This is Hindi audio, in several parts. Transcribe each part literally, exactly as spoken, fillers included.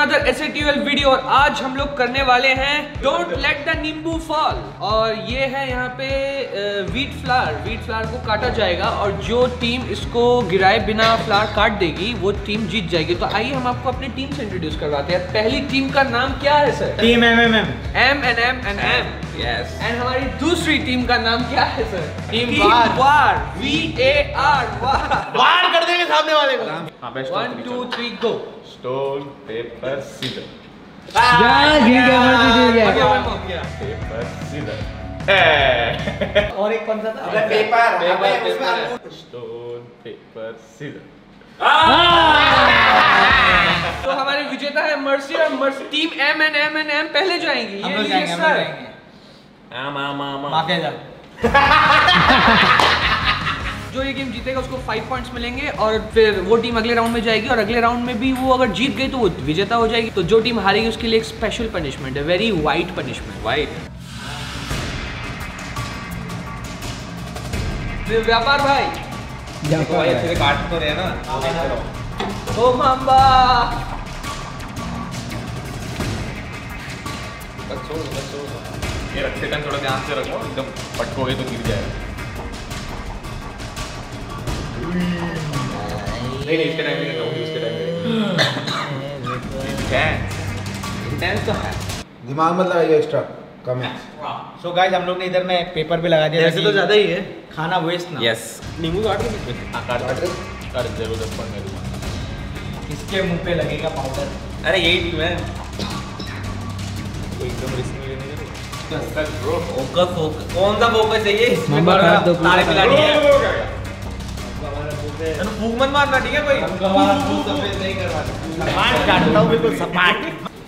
Another S A T L video और आज हम लोग करने वाले हैं डोंट लेट द नींबू फॉल। और ये है यहाँ पे व्हीट फ्लावर व्हीट फ्लावर को काटा जाएगा और जो टीम इसको गिराए बिना फ्लावर काट देगी वो टीम जीत जाएगी। तो आइए हम आपको अपनी टीम से इंट्रोड्यूस करवाते हैं। पहली टीम का नाम क्या है sir? Team M M M M N M N M yes. And हमारी दूसरी टीम का नाम क्या है sir? Team war V A R war. वार कर देंगे सामने वाले को। One two three go. Stone paper scissor. Paper scissor. और एक कौन सा था? Paper paper stone paper scissor. तो हमारे विजेता है मर्सी और Mercy team M N M N M पहले जाएंगी। हम ये लोग लीजिए जाएंगे, हम लोग सर। जाएंगे। आम आम आम माफिया जाओ। जो ये गेम जीतेगा उसको फाइव पॉइंट्स मिलेंगे और फिर वो टीम अगले राउंड में जाएगी और अगले राउंड में भी वो अगर जीत गई तो वो विजेता हो जाएगी। तो जो टीम हारेगी उसके लिए एक स्पेशल पनिशमेंट है, very white punishment. White. Vyapar भाई तो भाई अच्छे से काट तो रहे हैं ना। ओ माम्बा बस छोड़ बस छोड़। ये रखते टाइम थोड़ा ध्यान से रखो, एकदम पटकोगे तो गिर जाएगा। नहीं नहीं इसके टाइम में करता हूँ, इसके टाइम में इंटेंस तो है। दिमाग मत लगाइए एक्स्ट्रा कम है। सो गाइस हम लोग ने इधर में पेपर भी लगा दिया। ऐसे तो ज्यादा ही है। खाना वेस्ट ना। यस। नींबू काट के बीच में। हाँ काट काट जरूरत पड़ने दूँगा। इसके मुंह पे लगेगा पाउडर। अरे यही टीम है। एकदम रिस्क नहीं लेने का। Focus bro, focus focus. कौन सा फोकस है ये? इसमें तारे खिलाड़ी है। फूक मत मारना ठीक है कोई। सपाट काटता हूँ बिल्कुल सपाट।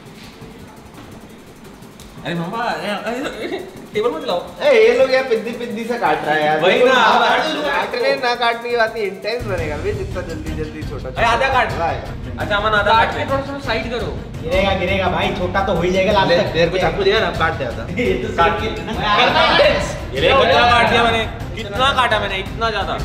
अरे मामा टेबल मत लाओ। ए ये लोग यार पिद्दी पिद्दी से काट रहा है यार। वही ना। काटने ना काटने की बात इंटेंस बनेगा भाई, जितना जल्दी जल्दी छोटा। अरे आधा काट। अच्छा अमन आधा काट काट के ले। थोड़ा सा साइड करो। गिरेगा गिरेगा भाई, छोटा तो हो ही जाएगा। लास्ट तक देर को चाकू दिया ना, काट दिया था। काट के ये ले कितना काट दिया मैंने? कितना काटा मैंने? इतना ज्यादा।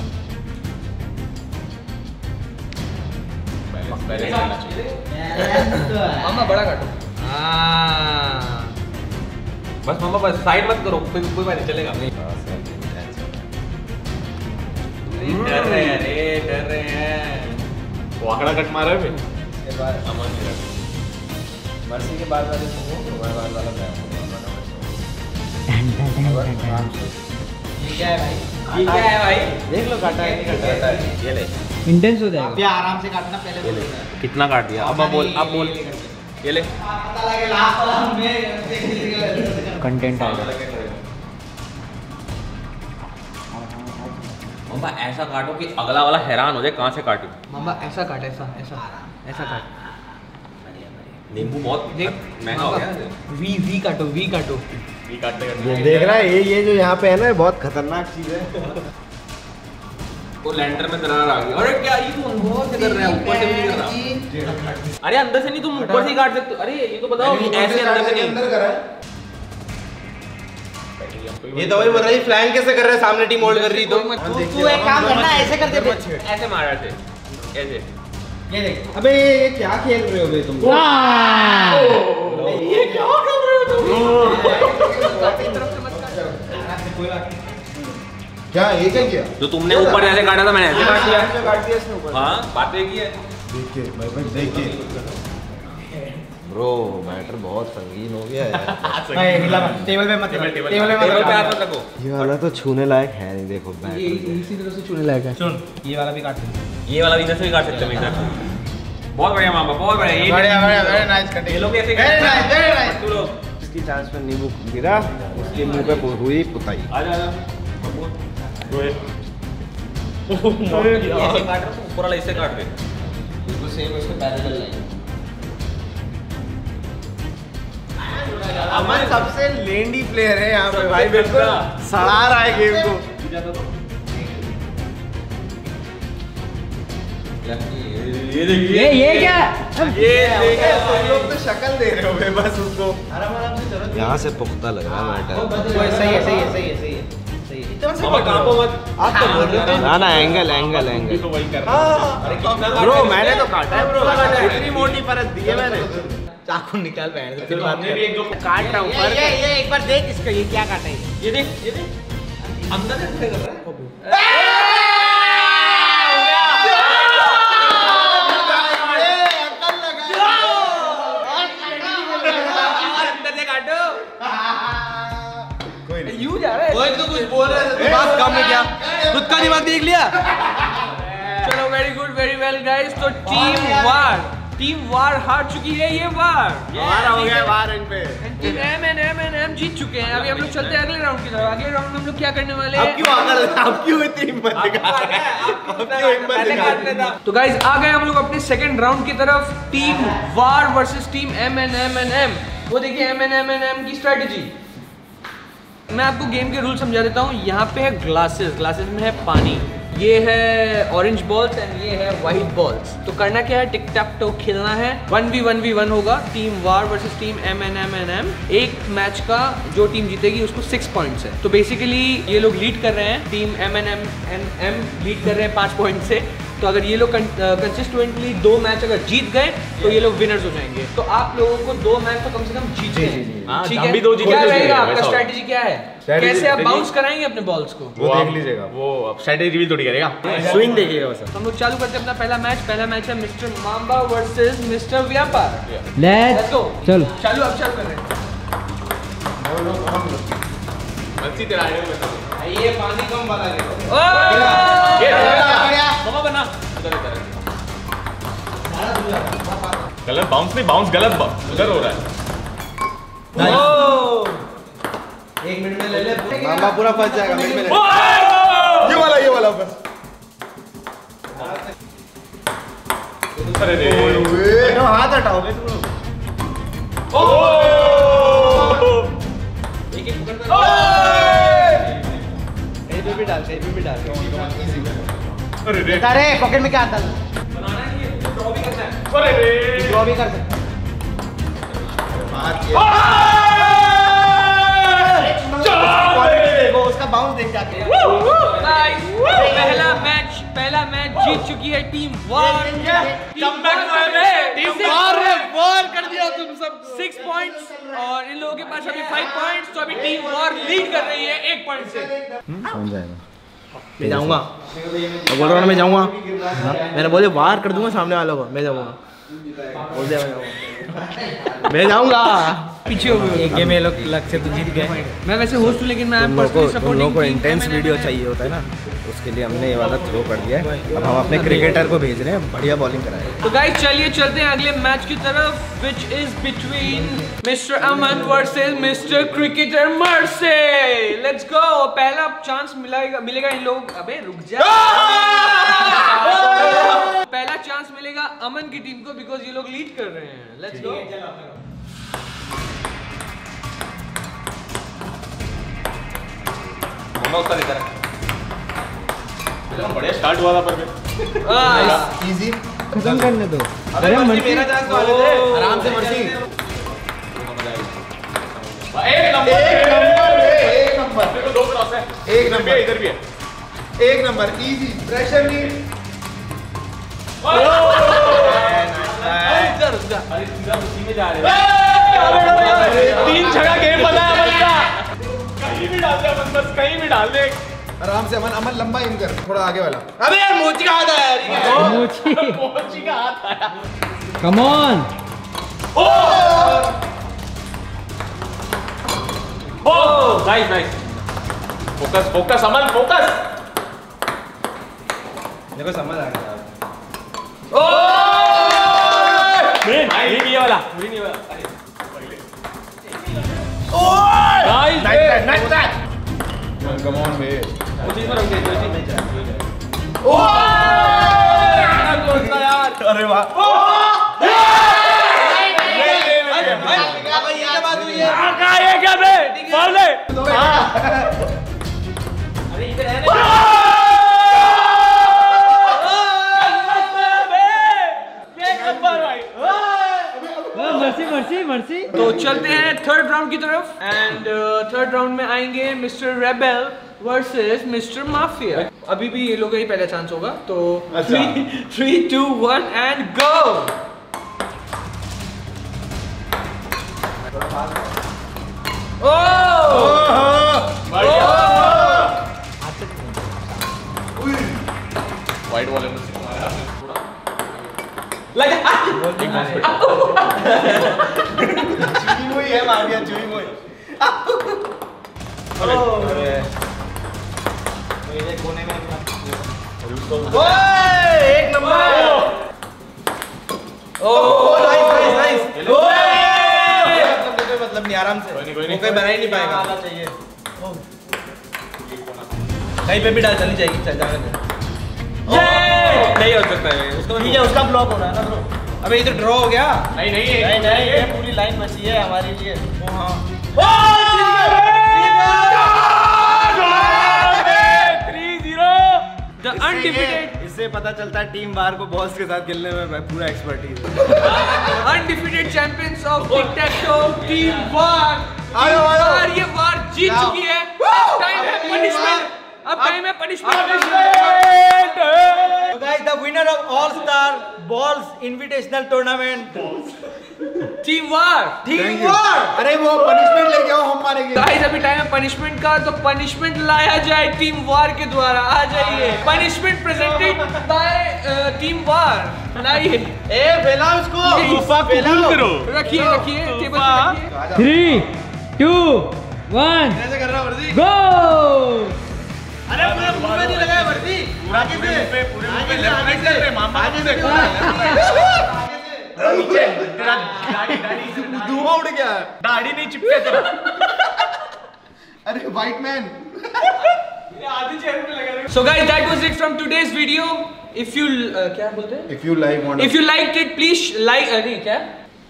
पहले चलना चाहिए। मामा बड़ा काटो। हाँ। बस मामा बस साइड मत करो, कोई कोई बात नहीं चलेगा। नहीं डर रहे हैं रे, डर रहे हैं। वो आंकड़ा कट मारा है इसके बाद अमन जी मर्सी के बाद वाले को वो बाद वाला मैं ये क्या है भाई? ये क्या है भाई? देख लो काटा है नहीं काटा है। ये ले। इंटेंस हो जाएगा। ये आराम से काटना पहले ये ले। बोल। कितना काट दिया? अब अब बोल, अब बोल। ये ले। पता लगे लास्ट वाला में कंटेंट आएगा। मामा ऐसा काटो कि अगला वाला हैरान हो जाए कहाँ से काटूं। मामा ऐसा काट, ऐसा ऐसा ऐसा काट। नींबू बहुत महंगा हो गया। वी वी काटो, वी काटो। ये काटते ये काटते देख रहा है, ये ये जो यहाँ पे है ना, बहुत खतरनाक चीज है। वो लैंडर में दरार आ गई। अरे क्या ये तुम बहुत कर रहे हो? ऊपर से भी नहीं कर रहा। अरे अंदर से नहीं, तुम ऊपर से ही काट सकते हो। अरे ये तो बताओ ऐसे अंदर से नहीं। ये तो वही बोल रही फ्लैंक कैसे कर रहा है, सामने टीम होल्ड कर रही तो। तू एक काम करना, ऐसे करके दे। ऐसे मारा थे ऐसे। ये देख। अबे ये क्या खेल रहे हो बे तुम? ये क्या कर रहे हो तुम? क्या ये क्या किया? जो तुमने ऊपर ऐसे काटा था मैंने ऐसे काट दिया। जो काट दिया इसने ऊपर। हाँ बात एक ही है। देखिए भाई भाई देखिए ब्रो, मैटर बहुत संगीन हो गया यार। भाई हिला मत, टेबल पे मत, टेबल टेबल टेबल पे टेबल पे मत हाथ मत रखो। ये वाला तो छूने लायक है नहीं, देखो बैक। ये इसी तरह से चुने लायक है। सुन, ये वाला भी काट दे। ये वाला भी इधर से भी काट सकते हैं इधर। बहुत बढ़िया मामा, बहुत बढ़िया। ये बढ़िया बढ़िया वेरी नाइस कटिंग। ये लोग ऐसे वेरी नाइस वेरी नाइस। तू लोग इसकी चांस पे नींबू गिरा, उसके मुंह पे हुई पुताई। आजा आजा। ओए ऐसे काट रहा हूं, ऊपर वाला ऐसे काट दे। बिल्कुल सेम उसके पैरेलल लाइन। अमन सबसे लेंडी प्लेयर है यहाँ पे भाई, बिल्कुल सड़ा रहा है गेम को। ये देखिए। ये ये क्या? ये देखिए तुम लोग तो शक्ल दे रहे हो बे बस उसको। आराम आराम से चलो। यहाँ से पुख्ता लग रहा है मैटर। सही है सही है सही है सही है सही मामा कहाँ पे मत आप तो बोल रहे थे ना ना एंगल एंगल एंगल तो वही कर रहा है। अरे कितना ब्रो मैंने तो काटा है ब्रो इतनी मोटी परत दी है मैंने। चाकू निकाल बैठ फिर हमने भी एक जो काट रहा हूँ ये ये ये एक बार देख इसका ये क्या काटा है। ये देख ये देख अंदर से कर रहा है अंदर से काटो यू जा रहा है। ओए तू कुछ बोल रहा है दिमाग काम में क्या खुद का दिमाग देख लिया चलो very good very well guys. तो टीम वार टीम वार हार चुकी है ये वार। हमारा हो गया बाहर इन पे team M N M N M जीत चुके हैं। अभी हम लोग चलते हैं अगले राउंड की तरफ। अगले राउंड में हम लोग क्या करने वाले अब हैं? क्यों आकर अब क्यों इतनी हिम्मत दिखा अब क्यों हिम्मत दिखा तो गाइस आ गए हम लोग अपने सेकंड राउंड की तरफ। Team war versus team M N M N M. वो देखिए M N M N M की स्ट्रेटजी। मैं आपको गेम के रूल समझा देता हूँ। यहाँ पे है ग्लासेस, ग्लासेस में है पानी, ये है ऑरेंज बॉल्स एंड ये है वाइट बॉल्स। तो करना क्या है, टिक टैक टो खेलना है। One v one v one होगा team war versus team M N M N M. एक मैच का जो टीम जीतेगी उसको सिक्स पॉइंट्स है। तो बेसिकली ये लोग लीड कर रहे हैं, team M N M N M lead कर रहे हैं पाँच पॉइंट से। तो अगर ये लोग कंसिस्टेंटली दो मैच अगर जीत गए तो ये लोग विनर्स हो जाएंगे। तो आप लोगों को दो मैच तो कम से कम जीतने हैं। ठीक हम है, भी दो जीत क्या गए, रहेगा वैसा आपका होगा। स्ट्रेटजी क्या है? कैसे आप बाउंस कराएंगे अपने बॉल्स को? वो देख लीजिएगा वो अब स्ट्रेटजी रिवील थोड़ी करेगा। स्विंग देखिएगा बस हम लोग चालू करते हैं अपना पहला मैच। पहला मैच है mister Mamba versus mister Vyapar. Let's go चलो चालू अब चालू कर रहे हैं। मच्छी तेरा आइडिया बता ये पानी कम वाला है ये मामा बना उधर उधर गलत बाउंस नहीं बाउंस गलत उधर हो रहा है। एक मिनट में ले ले। मामा पूरा फंस जाएगा मिनट में ये वाला ये वाला बस अरे रे हटाओ हाथ हटाओ बे तुम लोग एक एक पकड़ कहीं पे भी डाल कहीं पे भी डाल अरे रे अरे पॉकेट में क्या आता है? बनाना नहीं है ड्रॉ भी करना है। अरे रे ड्रॉ भी कर सकते देखो उसका बाउंस देख जाते हैं Guys, पहला मैच पहला मैच जीत चुकी है टीम वार। टीम वार ने वार कर दिया तुम सब। सिक्स पॉइंट्स और इन लोगों के पास अभी फाइव पॉइंट्स। तो अभी टीम वार लीड कर रही है एक पॉइंट से। समझ जाएगा मैं जाऊंगा मैं बोल रहा हूँ मैं जाऊंगा मैंने बोले वार कर दूंगा सामने वालों को मैं जाऊंगा बोल दिया मैं जाऊंगा पीछे हो गए। एक गेम में लोग लक से तो जीत गए। मैं वैसे होस्ट हूँ लेकिन मैं तुम लोग को पर्सनली तुम लोग को सपोर्टिंग इंटेंस वीडियो चाहिए होता है ना उसके लिए हमने ये वाला थ्रो कर दिया है। अब हम अपने क्रिकेटर को भेज रहे हैं बढ़िया बॉलिंग कराए। तो गाइस चलिए चलते हैं अगले मैच की तरफ which is between mister Aman versus mister cricketer Mercy. Let's go. पहला चांस मिलेगा मिलेगा इन लोगों को। अबे रुक जा। पहला चांस मिलेगा अमन की टीम को बिकॉज ये लोग लीड कर रहे हैं। Let's go. मामा उसका इधर एकदम बढ़िया स्टार्ट हुआ था पर भी इजी खत्म करने दो। अरे मर्सी मेरा चांस तो आने दे आराम से मर्सी एक नंबर एक नंबर एक नंबर मेरे को दो क्रॉस है एक इधर भी नंबर है इधर भी है एक नंबर इजी प्रेशर नहीं इधर रुक जा। अरे सीधा उसी में जा रहे हैं तीन जगह गेम बना है बंदा कहीं भी डाल दे अपन बस कहीं भी डाल दे आराम से अमन अमन लंबा इन कर थोड़ा आगे वाला अबे यार मोची का हाथ आया यार मोची मोची का हाथ आया come on oh oh nice nice focus focus Aman focus देखो समझ आ गया ओ ग्रीन ग्रीन ये वाला ग्रीन ये वाला oh nice nice nice nice come on बे वो चीज में रख दे जो चीज में चाहिए ओ यार अरे वाह ये क्या बे मार दे अरे इधर है ना मर्सी मर्सी मर्सी। तो चलते हैं थर्ड राउंड की तरफ एंड थर्ड राउंड में आएंगे mister rebel versus mister mafia. अभी भी ये लोग का ही पहला चांस होगा, तो अच्छा। Three two one and go. White वाले में चुई मुई है, मार दिया चुई मुई। मेरे कोने में एक number. Oh nice nice nice. मतलब मतलब नहीं, आराम से कोई नहीं, कोई बना ही नहीं पाएगा। चाहिए कहीं पे भी डाल चली जाएगी, चल जाने दे। नहीं हो सकता है उसको ठीक है, उसका ब्लॉक हो रहा है ना ब्रो। अबे ये तो ड्रॉ हो गया। नहीं नहीं नहीं नहीं, ये पूरी लाइन बची है हमारे लिए। ओ हाँ द अनडिफिटेड इससे पता चलता है टीम बार को बॉस के साथ खेलने में पूरा एक्सपर्टीज है। Undefeated champions of tic tac toe team war. आयो, आयो। वार ये वार जीत जाओ। चुकी है। टाइम है पनिशमेंट, अब टाइम है punishment. Guys, the winner of all star balls invitational tournament team war. Team war. अरे वो पनिशमेंट लेके आओ, हम मारेंगे। गाइस अभी टाइम है पनिशमेंट का, तो पनिशमेंट लाया जाए टीम वार के द्वारा। आ जाइए, punishment presented by team war. लाइए, ए फैलाओ इसको, ये गुफा करो। रखिए रखिए टेबल पे रखिए। थ्री टू वन कैसे कर रहा वर्दी? गो। अरे पूरे मुंह में नहीं लगाया वर्दी, आगे से पूरे मुंह पे लेफ्ट राइट कर रहे मामा, आगे से नीचे तेरा दाढ़ी दाढ़ी धुआं उड़ गया, दाढ़ी नहीं चिपके तेरा। अरे white man. So guys, that was it from today's video. If you uh, क्या बोलते हैं? If you like want If you liked it, please like. uh, नहीं क्या?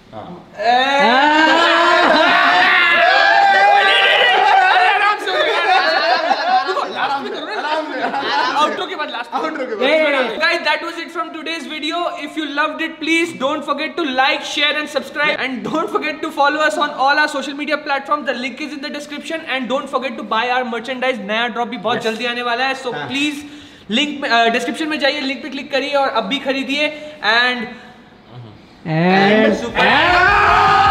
Outro के बाद last. Outro के बाद. Guys, that was it from today's video. If you loved it, please don't forget to like, share, and subscribe. And don't forget to follow us on all our social media platforms. The link is in the description. And don't forget to buy our merchandise. नया ड्रॉप भी बहुत जल्दी आने वाला है. So please लिंक में डिस्क्रिप्शन में जाइए, लिंक पे क्लिक करिए और अब भी खरीदिए. And and